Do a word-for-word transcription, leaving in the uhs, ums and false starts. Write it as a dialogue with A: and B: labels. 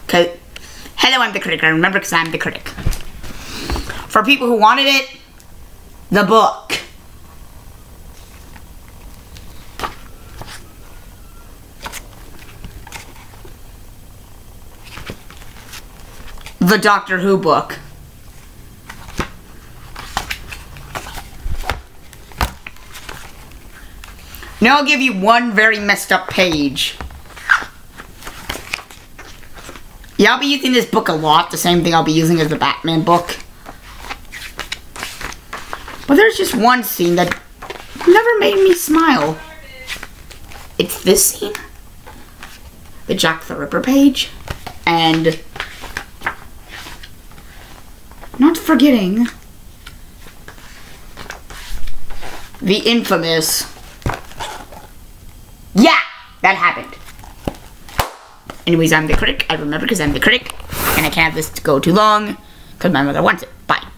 A: Cause, hello, I'm the critic. I remember because I'm the critic. For people who wanted it, the book. The Doctor Who book. Now I'll give you one very messed up page. Yeah, I'll be using this book a lot. The same thing I'll be using as the Batman book. But there's just one scene that never made me smile. It's this scene. The Jack the Ripper page. And... not forgetting... the infamous... yeah! That happened. Anyways, I'm the critic. I remember because I'm the critic. And I can't have this go too long. Because my mother wants it. Bye.